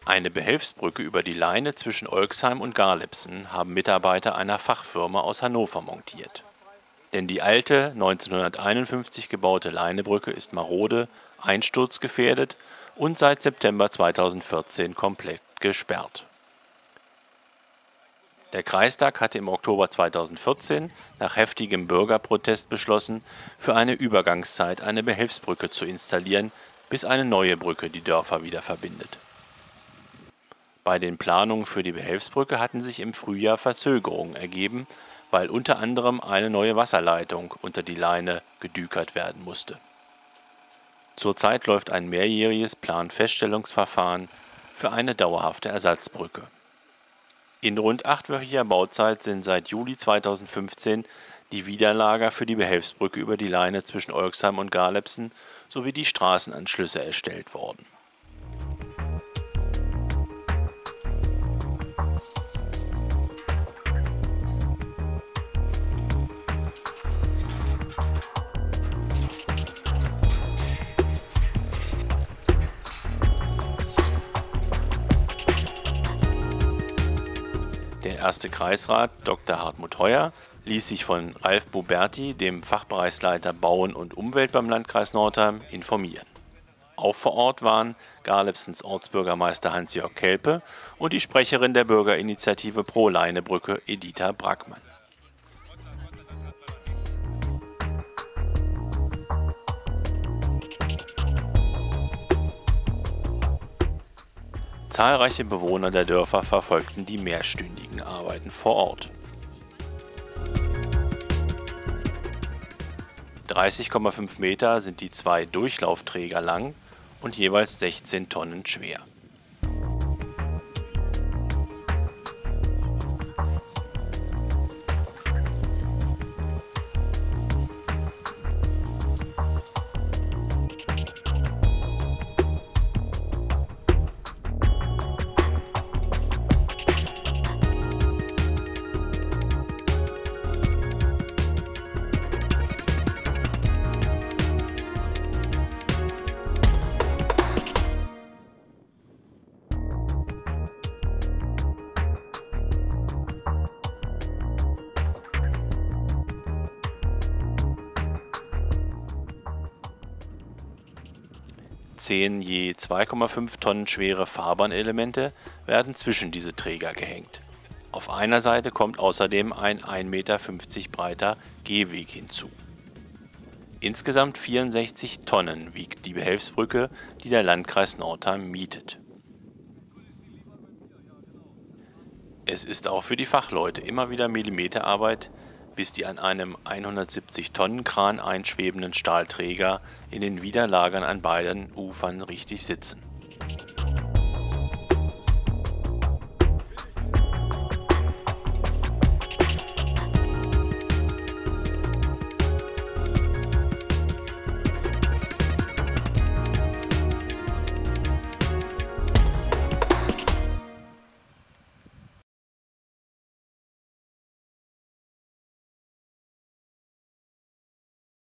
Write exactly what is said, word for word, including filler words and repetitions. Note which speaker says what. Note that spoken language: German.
Speaker 1: Eine Behelfsbrücke über die Leine zwischen Olxheim und Garlebsen haben Mitarbeiter einer Fachfirma aus Hannover montiert. Denn die alte, neunzehnhunderteinundfünfzig gebaute Leinebrücke ist marode, einsturzgefährdet und seit September zweitausendvierzehn komplett gesperrt. Der Kreistag hatte im Oktober zweitausendvierzehn nach heftigem Bürgerprotest beschlossen, für eine Übergangszeit eine Behelfsbrücke zu installieren, bis eine neue Brücke die Dörfer wieder verbindet. Bei den Planungen für die Behelfsbrücke hatten sich im Frühjahr Verzögerungen ergeben, weil unter anderem eine neue Wasserleitung unter die Leine gedükert werden musste. Zurzeit läuft ein mehrjähriges Planfeststellungsverfahren für eine dauerhafte Ersatzbrücke. In rund achtwöchiger Bauzeit sind seit Juli zweitausendfünfzehn die Widerlager für die Behelfsbrücke über die Leine zwischen Olxheim und Garlebsen sowie die Straßenanschlüsse erstellt worden. Der erste Kreisrat, Doktor Hartmut Heuer, ließ sich von Ralf Buberti, dem Fachbereichsleiter Bauen und Umwelt beim Landkreis Nordheim, informieren. Auch vor Ort waren Garlebsens Ortsbürgermeister Hans-Jörg Kelpe und die Sprecherin der Bürgerinitiative Pro Leinebrücke, Editha Brackmann. Zahlreiche Bewohner der Dörfer verfolgten die mehrstündigen Arbeiten vor Ort. dreißig Komma fünf Meter sind die zwei Durchlaufträger lang und jeweils sechzehn Tonnen schwer. Zehn je zwei Komma fünf Tonnen schwere Fahrbahnelemente werden zwischen diese Träger gehängt. Auf einer Seite kommt außerdem ein ein Meter fünfzig breiter Gehweg hinzu. Insgesamt vierundsechzig Tonnen wiegt die Behelfsbrücke, die der Landkreis Nordheim mietet. Es ist auch für die Fachleute immer wieder Millimeterarbeit, bis die an einem hundertsiebzig Tonnen Kran einschwebenden Stahlträger in den Widerlagern an beiden Ufern richtig sitzen.